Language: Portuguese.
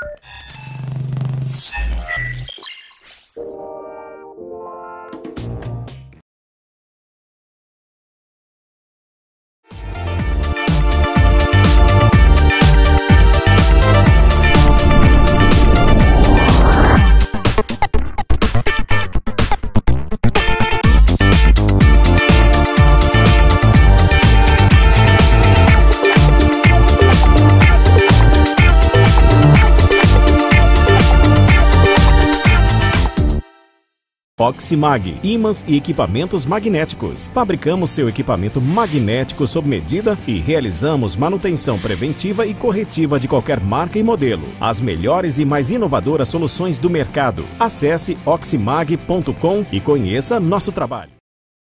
Oximag, ímãs e equipamentos magnéticos. Fabricamos seu equipamento magnético sob medida e realizamos manutenção preventiva e corretiva de qualquer marca e modelo. As melhores e mais inovadoras soluções do mercado. Acesse oximag.com e conheça nosso trabalho.